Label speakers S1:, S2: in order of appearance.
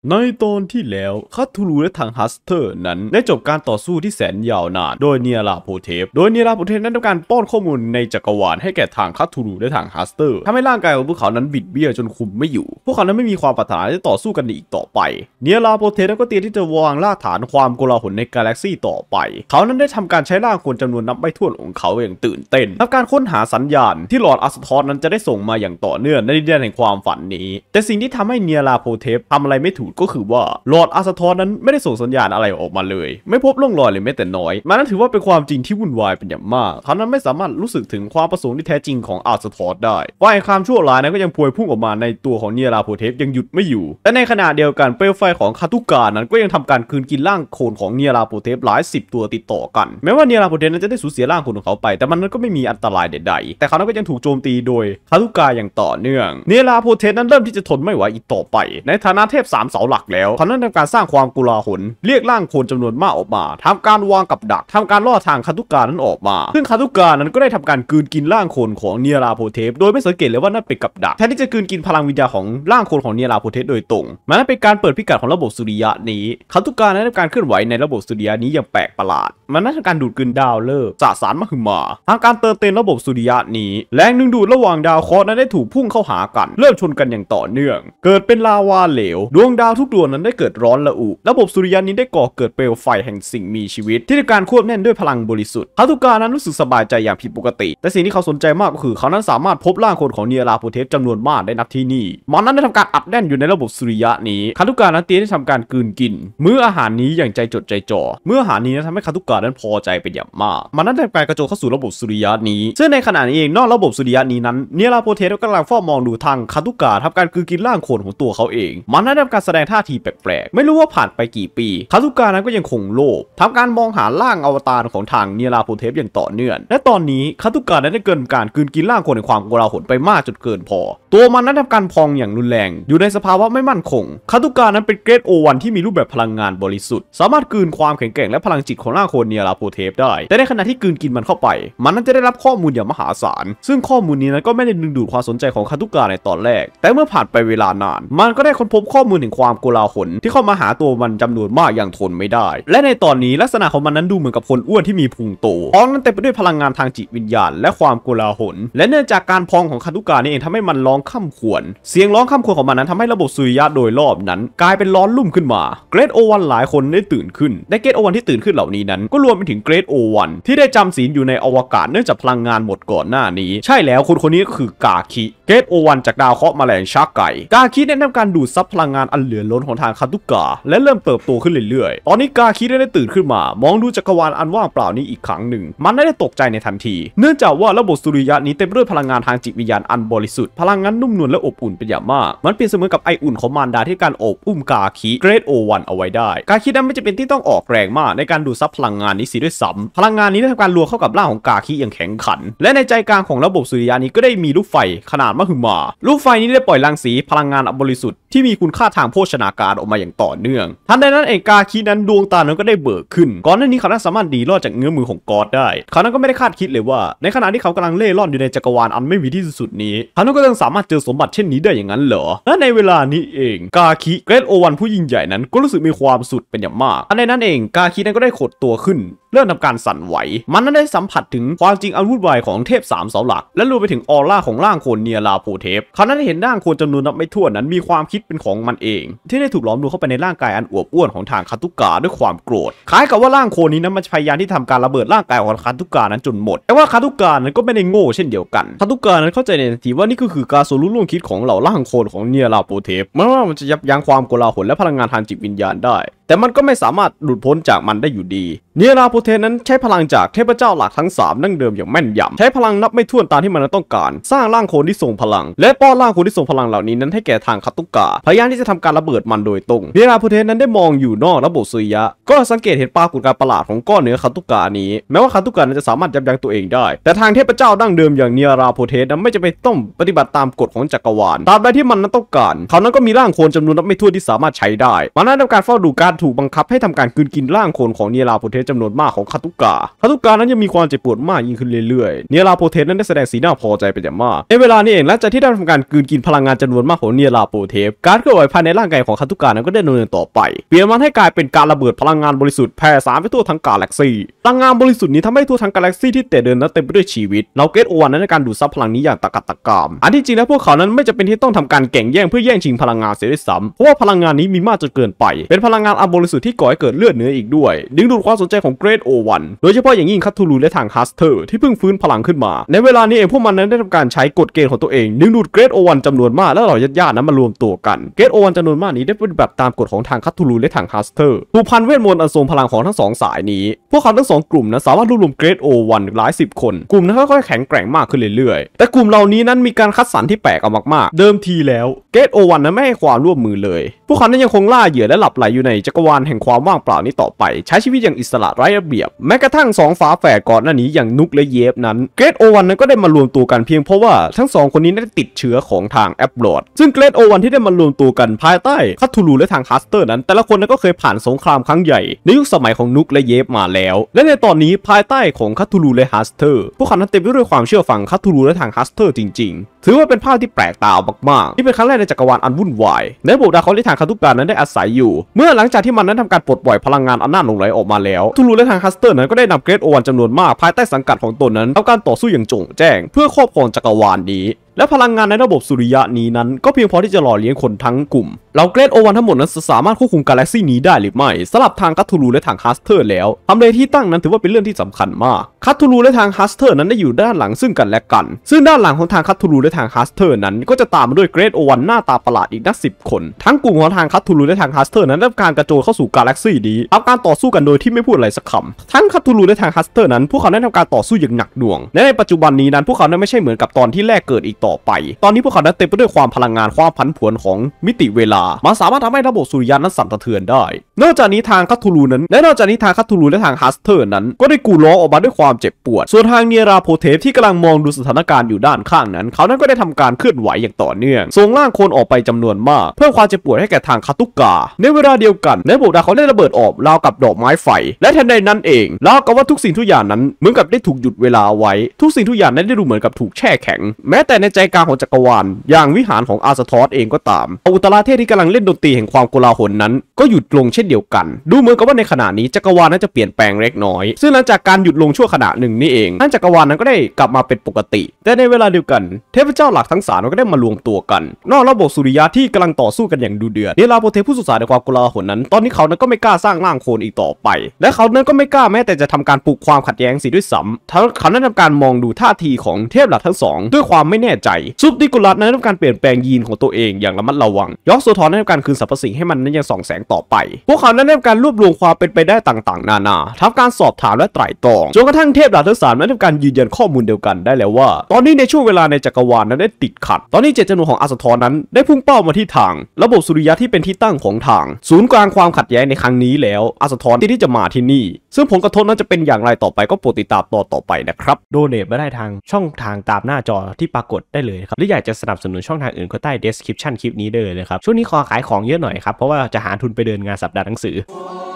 S1: ในตอนที่แล้วคัตทูลูและทางฮัสเตอร์นั้นได้จบการต่อสู้ที่แสนยาวนานโดยเนียราโพเทปนั้นทำการป้อนข้อมูลในจักรวาลให้แก่ทางคัตทูลูและทางฮัสเตอร์ทำให้ร่างกายของพวกเขานั้นบิดเบี้ยวจนคุมไม่อยู่พวกเขานั้นไม่มีความปรารถนาจะต่อสู้กันอีกต่อไปเนียราโพเทปนั้นก็เตรียมที่จะวางรากฐานความโกลาหลในกาแล็กซี่ต่อไปเขานั้นได้ทำการใช้ร่างคนจำนวนนับไม่ถ้วนของเขาอย่างตื่นเต้นทำการค้นหาสัญญาณที่ลอร์ดอัสทอสนั้นจะได้ส่งมาอย่างต่อเนื่องในดินแดนแห่งความฝันนี้แต่สิ่งที่ทำให้เนียราโพเทปทำอะไรไม่ถูกก็คือว่าลอร์ดอัสทอสนั้นไม่ได้ส่งสัญญาณอะไรออกมาเลยไม่พบร่องรอยเลยแม้แต่น้อยมันนั้นถือว่าเป็นความจริงที่วุ่นวายเป็นอย่างมากเขานั้นไม่สามารถรู้สึกถึงความประสงค์ที่แท้จริงของอัสทอสได้ฝ่ายความชั่วร้ายนั้นก็ยังพวยพุ่งออกมาในตัวของเนียราโพเทปยังหยุดไม่อยู่และในขณะเดียวกันเปลวไฟของคาตุกานั้นก็ยังทำการคืนกินร่างโคลนของเนียราโพเทปหลายสิบตัวติดต่อกันแม้ว่าเนียราโพเทปนั้นจะได้สูญเสียร่างโคลนของเขาไปแต่มันนั้นก็ไม่มีอันตรายใดๆแต่เขานั้นก็ยังถูกโจมตีโดยคาตุกาอย่างต่อเนื่องเนียราโพเทปนั้นเริ่มที่จะทนไม่ไหวอีกต่อไปในฐานะเทพ3เสาหลักแล้วเขานั้นทำการสร้างความโกลาหลเรียกร่างโคลนจำนวนมากออกมาทำการวางกับดักทำการล่อทางคาตุกานั้นออกมาซึ่งคาตุกานั้นก็ได้ทำการกลืนกินร่างโคลนของเนียราโพเทปโดยไม่สังเกตเลยว่านั่นเป็นกับดักแทนที่จะกลืนกินพลังวิญญาณของร่างโคลนของเนียราโพเทปโดยตรงมันนั้นเป็นการเปิดพิกัดของระบบสุริยะนี้คาตุกานั้นทำการเคลื่อนไหวในระบบสุริยะนี้อย่างแปลกประหลาดมันนั้นทำการดูดกลืนดาวฤกษ์สสารมหึมาทางการเติมเต็มระบบสุริยะนี้แรงดึงดูดระหว่างดาวเคราะห์นั้นได้ถูกพุ่งเข้าหากันเริ่มชนกันอย่างต่อเนื่องเกิดเป็นลาวาเหลวดวงดาวทุกดวงนั้นได้เกิดร้อนระอุระบบสุริยะนี้ได้ก่อเกิดเปลวไฟแห่งสิ่งมีชีวิตที่ได้การควบแน่นด้วยพลังบริสุทธิ์คาตุกานั้นรู้สึกสบายใจอย่างผิดปกติแต่สิ่งที่เขาสนใจมากก็คือเขานั้นสามารถพบร่างคนของเนียราโพเทปจำนวนมากได้นับที่นี่มันนั้นได้ทำการอัดแน่นอยู่ในระบบสุริยะนี้คาตุกานั้นเตรียมได้ทำการกลืนกินมื้ออาหารนี้อย่างใจจดใจจ่อมื้ออาหารนี้ทำให้คาตุกานั้นพอใจเป็นอย่างมากมันนั้นได้ทำการกระโจนเข้าสู่ระบบสุริยะนี้ซึ่งในขณะนี้เองนอกระบบสุริยะนี้นั้นเนียราโพเทปกำลังเฝ้ามองดูทางคาตุกาทำการกลืนกินร่างโคลนของตัวเขาเองมันนั้นได้ทำการแสดงท่าทีแปลกๆไม่รู้ว่าผ่านไปกี่ปีคาตุกานั้นก็ยังคงโลภทำการมองหาร่างอวตารของทางเนียราโพเทปอย่างต่อเนื่องและตอนนี้คาตุกาได้เกินการกลืนกินร่างคนในความโกลาหลไปมากจนเกินพอตัวมันนั้นทำการพองอย่างรุนแรงอยู่ในสภาวะไม่มั่นคงคาตุกานั้นเป็นเกรดโอวันที่มีรูปแบบพลังงานบริสุทธิ์สามารถกลืนความแข็งแกร่งและพลังจิตของร่างคนเนียราโพเทปได้แต่ในขณะที่กลืนกินมันเข้าไปมันนั้นจะได้รับข้อมูลอย่างมหาศาลซึ่งข้อมูลนี้นั้นก็ไม่ได้ดึงดูดความสนใจของคาตุกาในตอนแรกแต่เมื่อผ่านไปเวลานานมันก็ได้ค้นพบข้อมูลถึงความโกลาหลที่เข้ามาหาตัวมันจำนวนมากอย่างทนไม่ได้และในตอนนี้ลักษณะของมันนั้นดูเหมือนกับคนอ้วนที่มีพุงโตท้องนั้นเต็มไปด้วยพลังงานทางจิตวิญญาณและความโกลาหลและเนื่องจากการพองของคาตุกานี่เองทำให้มันร้องค่ำควรเสียงร้องค่ำควรของมันนั้นทำให้ระบบสุริยะโดยรอบนั้นกลายเป็นร้อนลุ่มขึ้นมาเกรดโอวันหลายคนได้ตื่นขึ้นและเกรดโอวันที่ตื่นขึ้นเหล่านี้นั้นก็รวมไปถึงเกรดโอวันที่ได้จำศีลอยู่ในอวกาศเนื่องจากพลังงานหมดก่อนหน้านี้ใช่แล้วคนนี้ก็คือกาคิเกรดโอวันจากดาวเคราะห์แมลงชาไก่กาคิได้ทำการดูดซับพลังงานอันเหลือล้นของทางคาตุกาและเริ่มเติบโตขึ้นเรื่อยๆตอนนี้กาคิได้ตื่นขึ้นมามองดูจักรวาลอันว่างเปล่านี้อีกครั้งหนึ่งมันได้ตกใจในทันทีเนื่องจากว่าระบบสุริยะนี้เต็มไปด้วยพลังงานทางจิตวิญญาณอันบริสุทธิ์พลังงานนุ่มนวลและอบอุ่นเป็นอย่างมากมันเปรียบเสมือนกับไออุ่นของมารดาที่การโอบอุ้มกาคิเกรดโอวันเอาไว้ได้กาคินั้นไม่จำเป็นที่ต้องออกแรงมากในการดูดซับพลังงานนี้สิด้วยซ้ำพลังงานนี้ได้ทำการรวมเข้ากับร่างของกาคิอย่างแข็งขันและในใจกลางของระบบสุริยะนี้ก็ได้มีลูกไฟขนาดมหึมาลูกไฟนี้ได้ปล่อยรังสีพลังงานบริสุทธิ์ที่มีคุณค่าทางโภชนาการออกมาอย่างต่อเนื่องทันใดนั้นเองกาคินั้นดวงตานั้นก็ได้เบิกขึ้นก่อนหน้านี้เขาสามารถดีรอดจากเงื้อมือของกอดได้เขานั้นก็ไม่ได้คาดคิดเลยว่าในขณะที่เขากำลังเล่ร่อนอยู่ในจักรวาลอันไม่มีที่สุดนี้เขานั้นก็ยังสามารถเจอสมบัติเช่นนี้ได้อย่างนั้นเหรอและในเวลานี้เองกาคิเกรดโอวันผู้ยิ่งใหญ่นั้นก็รู้สึกมีความสุขเป็นอย่างมากทันใดนั้นเองกาคินั้นก็ได้ขดตัวขึ้นเริ่มทำการสั่นไหวมันนั้นได้สัมผัสถึงความจริงอันวุ่นวายของเทพ3เสาหลักและรวมไปถึงออร่าของร่างโคลนเนียราโพเทปเขานั้นได้เห็นร่างโคลนจำนวนนับไม่ถ้วนนั้นมีความคิดเป็นของมันเองที่ได้ถูกล้อมรวมเข้าไปในร่างกายอันอวบอ้วนของทางคาตุกาด้วยความโกรธคล้ายกับว่าร่างโคลนนี้นั้นมันพยายามที่ทำการระเบิดร่างกายของคาตุกานั้นจนหมดแต่ว่าคาตุกานั้นก็ไม่ได้โง่เช่นเดียวกันคาตุกานั้นเข้าใจในทันทีว่านี่ก็คือการสรุปร่วมคิดของเหล่าร่างโคลนของเนียราโพเทปไม่ว่ามันจะยับยั้งความโกลาหลและพลังงานทางจิตวิญญาณได้แต่มันก็ไม่สามารถหลุดพ้นจากมันได้อยู่ดีเนียราโพเทปนั้นใช้พลังจากเทพเจ้าหลักทั้ง3ดั้งเดิมอย่างแม่นยำใช้พลังนับไม่ถ้วนตามที่มันต้องการสร้างร่างโคลนที่ทรงพลังและป้อนร่างโคลนที่ทรงพลังเหล่านี้นั้นให้แก่ทางคาตุกาพยายามที่จะทำการระเบิดมันโดยตรงเนียราโพเทปนั้นได้มองอยู่นอกระบบสุริยะก็สังเกตเห็นปรากฏการณ์ประหลาดของก้อนเนื้อคาตุกานี้แม้ว่าคาตุกานั้นจะสามารถยับยั้งตัวเองได้แต่ทางเทพเจ้าดั้งเดิมอย่างเนียราโพเทปนั้นไม่จำเป็นต้องปฏิบัติตามกฎของจักรวาลตามใดที่มันนั้นต้องการเขานั้นก็มีร่างโคลนจำนวนนับไม่ถ้วนที่สามารถใช้ได้มันนั้นทำการเฝ้าดูการถูกบังคับให้ทำการกลืนกินร่างโคลนของเนียราโพเทปจำนวนมากของคาตุกะนั้นยังมีความเจ็บปวดมากยิ่งขึ้นเรื่อยๆเนียราโปเทสนั้นได้แสดงสีหน้าพอใจเป็นอย่างมากในเวลานี้เองหลังจากที่ได้ทำการกลืนกินพลังงานจำนวนมากของเนียราโปเทสการเคลื่อนไหวภายในร่างกายของคาตุกะนั้นก็ได้ดำเนินต่อไปเปลี่ยนมันให้กลายเป็นการระเบิดพลังงานบริสุทธิ์แผ่สารไปทั่วทั้งกาแล็กซีพลังงานบริสุทธิ์นี้ทำให้ทั่วทั้งกาแล็กซีที่แต่เดินนั้นเต็มไปด้วยชีวิตเราเกตโอวันนั้นในการดูดซับพลังนี้อย่างตะกัดตะกามอันที่จริงแล้วพวกเขานั้นไม่จำเป็นที่ต้องทำการแข่งแย่งเพื่อแย่งชิงพลังงานเสียด้วยซ้ำเพราะว่าพลังงานนี้มีมากจนเกินไปเป็นพลังงานอันบริสุทธิ์ที่ก่อให้เกิดเลือดเนื้ออีกด้วยดึงดูดความสนใจของเกรดโอวันโดยเฉพาะอย่างยิ่งคัตทูลูและทางฮัสเตอร์ที่เพิ่งฟื้นพลังขึ้นมาในเวลานี้เองพวกมันนั้นได้ทำการใช้กฎเกณฑ์ของตัวเองดึงดูดเกรดโอวันจำนวนมากและเหล่าญาติๆนั้นมารวมตัวกันเกรดโอวันจำนวนมากนี้ได้ปฏิบัติตามกฎของทางคัตทูลูและทางฮัสเตอร์ผูกพันเวทมนต์อันทรงพลังของทั้งสองสายนี้พวกเขาทั้งสองกลุ่มนั้นสามารถรวบรวมเกรดโอวันหลายสิบคนกลุ่มนั้นค่อยๆแข็งแกร่งมากขึ้นเรื่อยๆแต่กลุ่มเหล่านี้นั้นมีการคัดสรรที่แปลกออกมากๆเดิมทีแล้วเกรดโอวันนั้นไม่ให้ความร่วมมือเลยพวกเขานั้นยังคงล่าเหยื่อและหลับไหลอยู่ในจักรวาลแห่งความว่างเปล่านี้ต่อไปใช้ชีวิตอย่างอิสระไร้ระเบียบแม้กระทั่งสองฝาแฝดก่อนหน้านี้อย่างนุกและเยฟนั้นเกรดโอวันนั้นก็ได้มารวมตัวกันเพียงเพราะว่าทั้งสองคนนี้ได้ติดเชื้อของทางแอปโหลดซึ่งเกรดโอวันที่ได้มารวมตัวกันภายใต้คัตทูลูและทางฮัสเตอร์นั้นแต่ละคนนั้นก็เคยผ่านสงครามครั้งใหญ่ในยุคสมัยของนุกและเยฟมาแล้วและในตอนนี้ภายใต้ของคัตทูลูและฮัสเตอร์พวกเขานั้นเต็มไปด้วยความเชื่อฟังคัตทูลูและทางฮัสเตอร์จริงๆถือว่าเป็นภาพที่แปลกตามากๆที่เป็นครั้งแรกในจักรวาลอันวุ่นวายในระบบดาวเคราะห์ที่ทางคาตุกะนั้นได้อาศัยอยู่เมื่อหลังจากที่มันนั้นทำการปลดปล่อยพลังงานอำนาจหลงไหลออกมาแล้วทูลูและทางฮัสเตอร์นั้นก็ได้นำเกรดโอวันจำนวนมากภายใต้สังกัดของตนนั้นทำการต่อสู้อย่างโจ่งแจ้งเพื่อครอบครองจักรวาลนี้และพลังงานในระบบสุริยะนี้นั้นก็เพียงพอที่จะหล่อเลี้ยงคนทั้งกลุ่มเราเกรดโอวันทั้งหมดนั้นสามารถควบคุมกาแล็กซี่นี้ได้หรือไม่สำหรับทางคัตทูลูและทางฮัสเตอร์แล้วทำเลที่ตั้งนั้นถือว่าเป็นเรื่องที่สำคัญมากคัตทูลูและทางฮัสเตอร์นั้นได้อยู่ด้านหลังซึ่งกันและกันซึ่งด้านหลังของทางคัตทูลูและทางฮัสเตอร์นั้นก็จะตามมาด้วยเกรดโอวันหน้าตาประหลาดอีกนับ10 คนทั้งกลุ่มของทางคัตทูลูและทางฮัสเตอร์นั้นได้การกระโจนเข้าสู่กาแล็กซี่นี้ทำการต่อสู้กันโดยที่ไม่พูดอะไรสักคำทั้งคัตทูลูและทางฮัสเตอร์นั้นพวกเขาได้ทำการต่อสู้อย่างหนักหน่วงและในปัจจุบันนี้นั้นพวกเขานั้นไม่ใช่เหมือนกับตอนที่แรกเกิดอีกต่อไปตอนนี้พวกเขานั้นเต็มไปด้วยความพลังงานความผันผวนของมิติเวลามันสามารถทำให้ระบบสุริยะนั้นสั่นสะเทือนได้นอกจากนี้ทางคัตทูลูและทางฮัสเตอร์นั้นก็ได้กู่ร้องออกมาด้วยความเจ็บปวดส่วนทางเนียราโพเทฟที่กำลังมองดูสถานการณ์อยู่ด้านข้างนั้นเขานั้นก็ได้ทำการเคลื่อนไหวอย่างต่อเนื่องส่งร่างคนออกไปจำนวนมากเพื่อความเจ็บปวดให้แก่ทางคาตุกะในเวลาเดียวกันในระบบดาวเขาได้ระเบิดออกราวกับดอกไม้ไฟและทันใดนั้นเองราวกับว่าทุกสิ่งทุกอย่างนั้นเหมือนกับได้ถูกหยุดเวลาไว้ทุกสิ่งทุกอย่างนั้นได้ดูเหมือนกับถูกแช่แข็งแม้แต่ในใจกลางของจักรวาลอย่างวิหารของอาร์สทอสเองก็ตามอุตราเทพที่กำลังเล่นดนตรีแห่งความโกลาหลนั้นก็หยุดลงเช่นเดียวกันดูเหมือนกับว่าในขณะนี้จักรวาลนั้นจะเปลี่ยนแปลงเล็กน้อยซึ่งหลังจากการหยุดลงชั่วขณะหนึ่งนี่เองท่านจักรวาลนั้นก็ได้กลับมาเป็นปกติแต่ในเวลาเดียวกันเทพเจ้าหลักทั้ง3ก็ได้มารวมตัวกันนอกระบบสุริยะที่กำลังต่อสู้กันอย่างดุเดือดเนลาโปเทผู้สุสานในความโกลาหลนั้นตอนนี้เขานั้นก็ไม่กล้าสร้างร่างโคลนอีกต่อไปและเขานั้นก็ไม่กล้าแม้แต่จะทำการปลุกความขัดแย้งสิด้วยซ้ำเขานั้นทำการมองดูท่าทีของเทพหลักทั้ง2ด้วยความไม่แน่ใจซุปดิกุลัสนั้นทำการเปลี่ยนแปลงยีนของตัวเองอย่างระมัดระวังยอกโซทอนได้ทำการคืนสรรพสิ่งให้มันนั้นยังส่องแสงต่อไปพวกเขานั้นได้ทำการรวบรวมความเป็นไปได้ต่างๆนานาทำการสอบถามและไตร่ตรองจนกระทั่งเทพดาบทั้ง3นั้นทำการยืนยันข้อมูลเดียวกันได้แล้วว่าตอนนี้ในช่วงเวลาในจักรวาลนั้นได้ติดขัดตอนนี้เจตจำนงของอาร์สทอนนั้นได้พุ่งเป้ามาที่ทางระบบสุริยะที่เป็นที่ตั้งของทางศูนย์กลางความขัดแย้งในครั้งนี้แล้วอาร์สทอนที่จะมาที่นี่ซึ่งผลกระทบนั้นจะเป็นอย่างไรต่อไปก็โปรดติดตามต่อไปนะครับโดเนทมาได้ทางช่องทางตามหน้าจอที่ปรากฏได้เลยครับหรืออยากจะสนับสนุนช่องทางอื่นก็ใต้ description คลิปนี้เลยนะครับช่วงนี้ขอขายของเยอะหน่อยครับเพราะว่าจะหาทุนไปเดินงานสัปดาห์หนังสือ